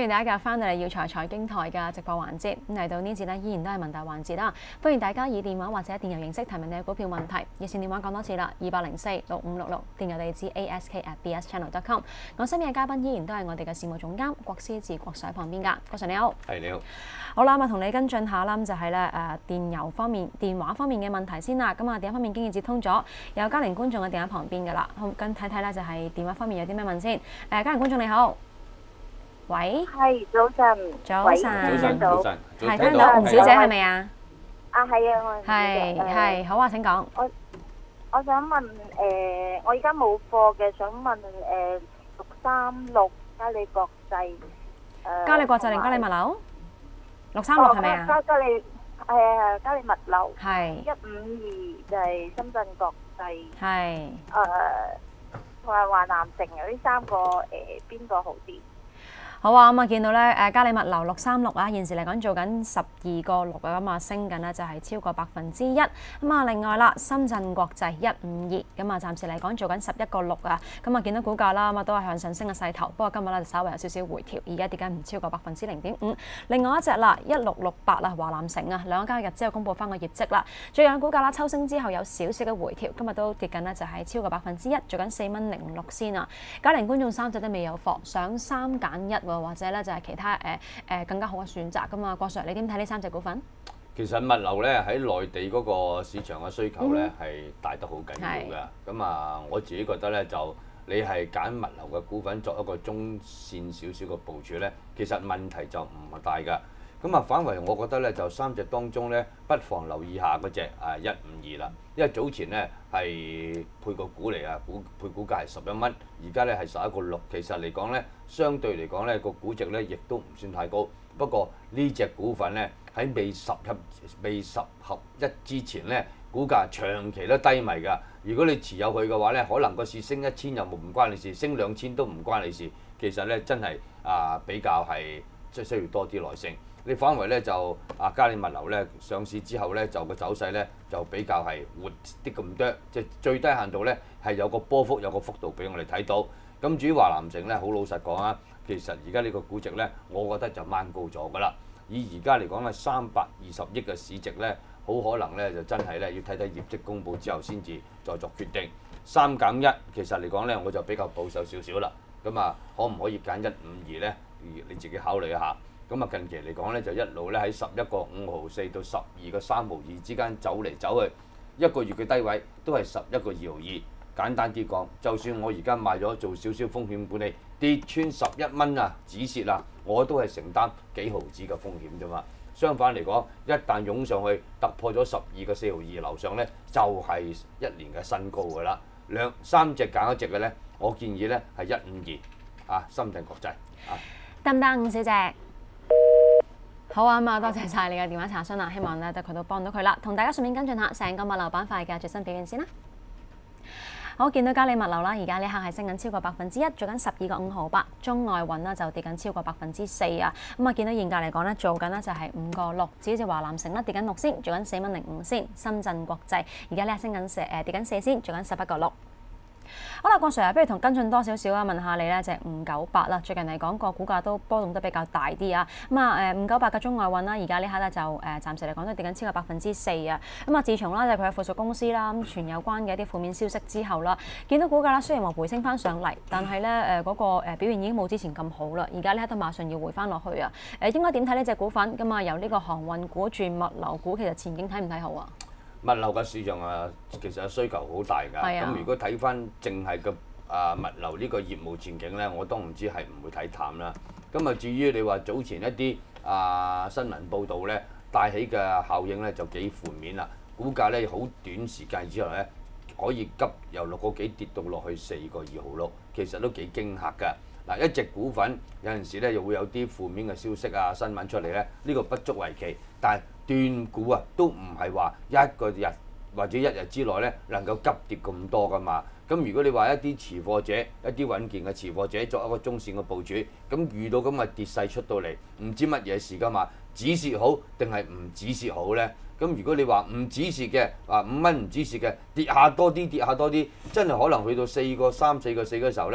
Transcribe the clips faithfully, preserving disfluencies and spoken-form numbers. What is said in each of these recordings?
歡迎大家翻到嚟耀才財經台嘅直播環節。咁嚟到呢節咧，依然都係問答環節啦。歡迎大家以電話或者電郵形式提問你嘅股票問題。熱線電話講多次啦，二八零四六五六六，電郵地址 a s k at b s channel dot com。我身邊嘅嘉賓依然都係我哋嘅事務總監郭思治，郭 Sir 喺旁邊㗎。郭 Sir 你好， 係你好。 好啦，咁啊同你跟進下啦，咁就係咧誒電郵方面、電話方面嘅問題先啦。咁啊電話方面經已接通咗，有嘉玲觀眾嘅電話旁邊㗎啦。好，跟睇睇咧就係電話方面有啲咩問先。誒嘉玲觀眾你好。喂， 係早晨， 早晨， 早晨，早晨， 係聽到吳小姐係咪啊？ 啊係啊，我係係好啊，請講。 我我想問誒，我而家冇貨嘅，想問誒六三六嘉里國際誒。 嘉里國際定嘉里物流？六三六係咪啊？ 嘉嘉里係啊，嘉里物流。 係。 一五二就係深圳國際。 係。 誒，同埋華南城有呢三個誒，邊個好啲？ 好啊，咁啊見到咧誒嘉里物流六三六啊，現時嚟講做緊十二個六啊，咁啊升緊咧就係超過百分之一。咁啊另外啦，深圳國際一五二，咁啊暫時嚟講做緊十一個六啊，咁啊見到股價啦，咁啊都係向上升嘅勢頭。不過今日咧就稍微有少少回調，而家跌緊唔超過百分之零點五。另外一隻啦，一六六八啦，華南城啊，兩個交易日之後公佈翻個業績啦，最近股價啦抽升之後有少少嘅回調，今日都跌緊咧就係超過百分之一，做緊四蚊零六先啊。嘉玲觀眾三隻都未有貨，想三揀一。或者咧就係其他誒誒、呃、更加好嘅選擇噶嘛，郭 Sir 你點睇呢三隻股份？ 其實物流咧喺內地嗰個市場嘅需求咧係、嗯、大得好緊要㗎。咁啊，我自己覺得咧就你係揀物流嘅股份作一個中線少少嘅部署咧，其實問題就唔係大㗎。咁啊，反為我覺得咧就三隻當中咧，不妨留意下嗰隻啊一五二啦，因為早前咧係配個股嚟啊，股配股價係十一蚊，而家咧係十一個六，其實嚟講咧，相對嚟講咧個估值咧亦都唔算太高。不過呢隻股份咧喺未十合未十合一之前咧，股價長期都低迷㗎。如果你持有佢嘅話咧，可能個市升一千又冇唔關你事，升兩千都唔關你事。其實咧真係啊比較係即係需要多啲耐性。你反為咧就啊嘉里物流咧上市之後咧就個走勢咧就比較係活啲咁多，即係最低限度咧係有個波幅有個幅度俾我哋睇到。咁至於華南城咧，好老實講啊，其實而家呢個估值咧，我覺得就掹高咗㗎啦。以而家嚟講咧，三百二十億嘅市值咧，好可能咧就真係咧要睇睇業績公佈之後先至再作決定。三減一其實嚟講咧，我就比較保守少少啦。咁啊，可唔可以揀一五二咧？你自己考慮一下。咁啊，近期嚟講咧，就一路咧喺十一個五毫四到十二個三毫二之間走嚟走去，一個月嘅低位都係十一個二毫二。簡單啲講，就算我而家買咗做少少風險管理，跌穿十一蚊啊，止蝕啊，我都係承擔幾毫子嘅風險啫嘛。相反嚟講，一旦湧上去突破咗十二個四毫二樓上咧，就係一年嘅新高㗎啦。兩三隻揀一隻嘅咧，我建議咧係一五二啊，深圳國際啊， 得唔得，伍小姐？好啊，咁啊，多謝晒你嘅電話查詢啦，希望咧對佢都幫到佢啦。同大家順便跟進下成個物流板塊嘅最新表現先啦。好，見到嘉里物流啦，而家呢刻係升緊超過百分之一，做緊十二個五毫八。中外運啦就跌緊超過百分之四啊。咁啊，見到現價嚟講咧，做緊咧就係五個六。至於隻華南城咧跌緊六仙，做緊四蚊零五仙。深圳國際而家咧升緊四誒跌緊四仙，做緊十一個六。好啦，郭 Sir，不如同跟進多少少啊？問下你咧，隻五九八啦，最近嚟講個股價都波動得比較大啲啊。咁啊誒五九八嘅中外運啦，而家呢刻咧就誒暫時嚟講都跌緊超過百分之四啊。咁啊，自從啦就佢嘅附屬公司啦，咁傳有關嘅一啲負面消息之後啦，見到股價啦雖然話回升翻上嚟，但係咧誒嗰個誒表現已經冇之前咁好啦。而家呢刻都馬上要回翻落去啊。誒應該點睇呢隻股份？咁啊由呢個航運股轉物流股，其實前景睇唔睇好啊？ 物流嘅市場啊，其實需求好大㗎。咁、啊、如果睇翻淨係個啊物流呢個業務前景咧，我都唔知係唔會睇淡啦。咁啊，至於你話早前一啲啊新聞報導咧帶起嘅效應咧就幾負面啦。股價咧好短時間之後咧可以急由六個幾跌到落去四個二毫六，其實都幾驚嚇㗎。嗱，一隻股份有陣時咧又會有啲負面嘅消息啊新聞出嚟咧，呢個不足為奇，但係斷股啊，都唔係話一個日或者一日之內咧能夠急跌咁多噶嘛。咁如果你話一啲持貨者、一啲穩健嘅持貨者作一個中線嘅部署，咁遇到咁嘅跌勢出到嚟，唔知乜嘢事噶嘛？止蝕好定係唔止蝕好咧？咁如果你話唔止蝕嘅，啊五蚊唔止蝕嘅，跌下多啲，跌下多啲，真係可能去到四個三、四個四嘅時候咧，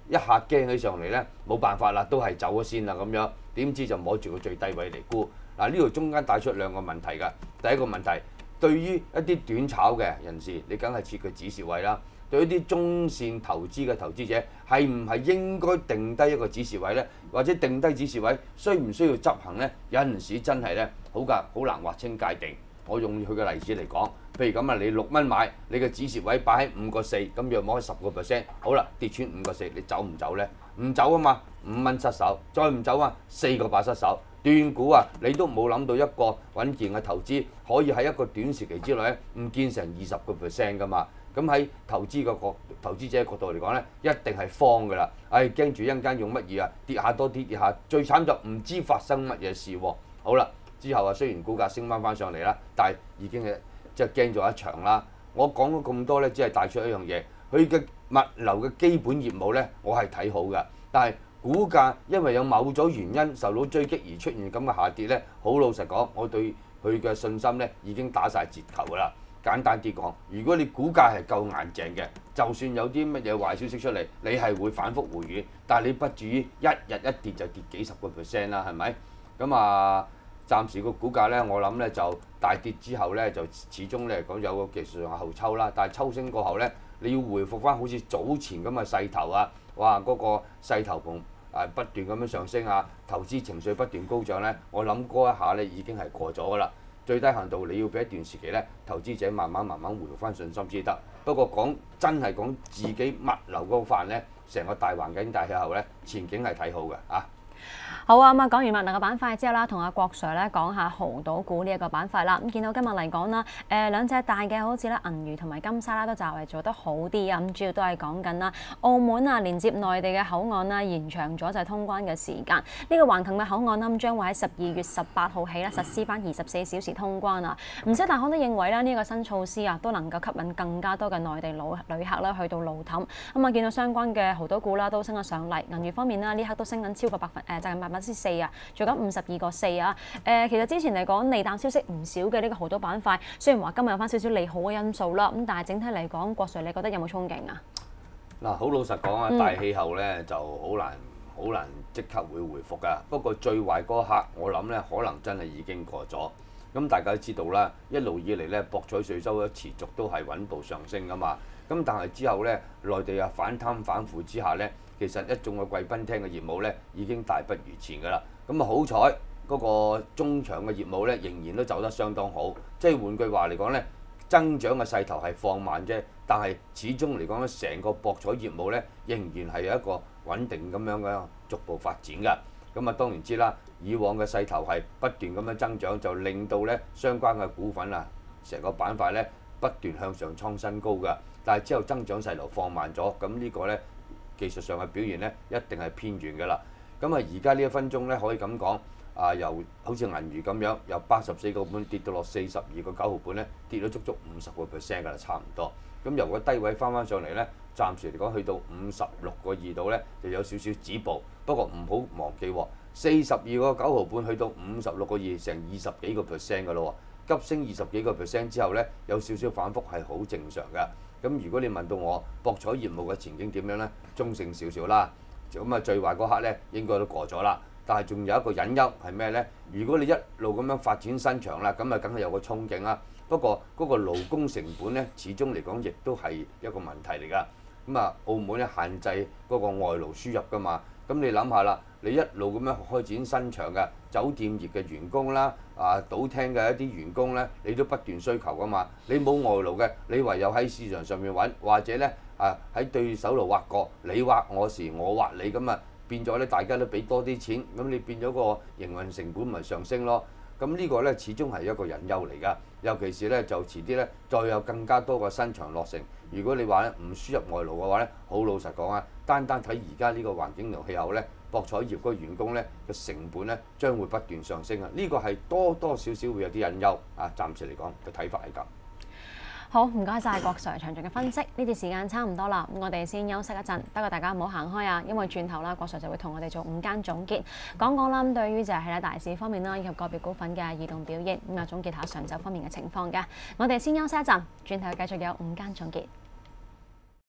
一下驚起上嚟咧，冇辦法啦，都係走咗先啦咁樣。點知就摸住個最低位嚟沽。嗱，呢度中間帶出兩個問題㗎。第一個問題，對於一啲短炒嘅人士，你梗係設個止蝕位啦。對於啲中線投資嘅投資者，係唔係應該定低一個止蝕位呢？或者定低止蝕位，需唔需要執行呢？有陣時真係咧，好㗎，好難劃清界定。我用佢嘅例子嚟講，譬如咁啊，你六蚊買，你嘅止蝕位擺喺五個四，咁約摸十個 percent， 好啦，跌穿五個四，你走唔走呢？唔走啊嘛，五蚊失手，再唔走啊，四個八失手。斷估啊，你都冇諗到一個穩健嘅投資可以喺一個短時期之內咧，唔見成二十個 percent 㗎嘛。咁喺投資個角投資者角度嚟講咧，一定係慌㗎啦。唉，驚住一陣間用乜嘢啊？跌下多啲，跌下，最慘就唔知發生乜嘢事喎。好啦，之後啊，雖然股價升翻翻上嚟啦，但係已經係即係驚咗一場啦。我講咗咁多咧，只係帶出一樣嘢，佢嘅物流嘅基本業務咧，我係睇好㗎，但係股價因為有某種原因受到追擊而出現咁嘅下跌咧，好老實講，我對佢嘅信心咧已經打晒折頭㗎啦。簡單啲講，如果你股價係夠硬淨嘅，就算有啲乜嘢壞消息出嚟，你係會反覆回軟，但係你不至於一日一跌就跌幾十個 percent 啦，係咪？咁啊，暫時個股價咧，我諗咧就大跌之後咧，就始終咧講有個技術上後抽啦，但係抽升過後咧，你要回復翻好似早前咁嘅勢頭啊！哇！嗰、那個勢頭盤誒不斷咁樣上升啊，投資情緒不斷高漲咧，我諗嗰一下咧已經係過咗㗎啦。最低限度你要俾一段時期咧，投資者慢慢慢慢回復翻信心先得。不過講真係講自己物流嗰範咧，成個大環境大氣候咧，前景係睇好嘅啊！ 好啊，咁啊講完物流嘅板塊之後啦，同阿郭 Sir 咧講下濠賭股呢一個板塊啦。咁見到今日嚟講啦，誒兩隻大嘅好似咧銀娛同埋金沙啦，都就係做得好啲啊。咁主要都係講緊啦，澳門啊連接內地嘅口岸啦，延長咗就係通關嘅時間。呢、這個橫琴嘅口岸啦，咁將會喺十二月十八號起咧實施翻二十四小時通關啊。唔少大行都認為咧呢一個新措施啊，都能夠吸引更加多嘅內地老旅客啦去到路氹。咁啊見到相關嘅濠賭股啦都升咗上嚟，銀娛方面啦呢刻都升緊超過百分誒就係百分之四啊，做緊五十二個四啊。誒，其實之前嚟講利淡消息唔少嘅呢個濠賭板塊，雖然話今日有翻少少利好嘅因素啦，咁但係整體嚟講，郭 Sir 你覺得有冇憧憬啊？ 嗱，好老實講啊，大氣候咧就好難好難即刻會回復㗎。不過最壞嗰刻，我諗咧可能真係已經過咗。咁大家都知道啦，一路以嚟咧博彩稅收咧持續都係穩步上升㗎嘛。咁但係之後咧，內地啊反貪反腐之下咧，其實一眾嘅貴賓廳嘅業務咧已經大不如前㗎啦。咁啊好彩嗰個中場嘅業務咧仍然都走得相當好。即係換句話嚟講咧，增長嘅勢頭係放慢啫，但係始終嚟講咧，成個博彩業務咧仍然係有一個穩定咁樣嘅逐步發展㗎。咁啊當然知啦，以往嘅勢頭係不斷咁樣增長，就令到咧相關嘅股份啊，成個板塊咧不斷向上創新高㗎。但係之後增長勢頭放慢咗，咁呢個咧技術上嘅表現咧一定係偏軟㗎啦。咁啊而家呢一分鐘咧可以咁講，啊由好似銀娛咁樣，由八十四個半跌到落四十二個九毫半咧，跌咗足足五十個 percent 㗎啦，差唔多。咁由個低位翻翻上嚟咧，暫時嚟講去到五十六個二度咧，就有少少止步。不過唔好忘記喎，四十二個九毫半去到五十六個二，成二十幾個 percent 㗎咯喎，急升二十幾個 percent 之後咧，有少少反覆係好正常㗎。咁如果你問到我博彩業務嘅前景點樣咧，中性少少啦。咁啊最壞嗰刻咧應該都過咗啦。但係仲有一個隱憂係咩咧？如果你一路咁樣發展新場啦，咁啊梗係有個憧憬啦。不過嗰個勞工成本咧，始終嚟講亦都係一個問題嚟㗎。咁啊，澳門咧限制嗰個外勞輸入㗎嘛。咁你諗下啦，你一路咁樣開展新場嘅酒店業嘅員工啦，啊賭廳嘅一啲員工咧，你都不斷需求㗎嘛。你冇外勞嘅，你唯有喺市場上面揾，或者咧啊喺對手度挖角，你挖我時，我挖你咁啊，變咗咧大家都俾多啲錢，咁你變咗個營運成本咪上升咯。咁呢個咧始終係一個隱憂嚟㗎，尤其是咧就遲啲咧再有更加多個新場落成。如果你話咧唔輸入外勞嘅話咧，好老實講啊，單單睇而家呢個環境同氣候咧，博彩業嗰個員工咧嘅成本咧將會不斷上升啊！呢個係多多少少會有啲隱憂啊。暫時嚟講嘅睇法係咁。 好，唔該晒郭 Sir 詳盡嘅分析。呢段時間差唔多啦，咁我哋先休息一陣。不過大家唔好行開啊，因為轉頭啦，郭 Sir 就會同我哋做午間總結，講講啦。咁對於就係喺大市方面啦，以及個別股份嘅異動表現，咁啊總結下上晝方面嘅情況嘅。我哋先休息一陣，轉頭繼續有午間總結。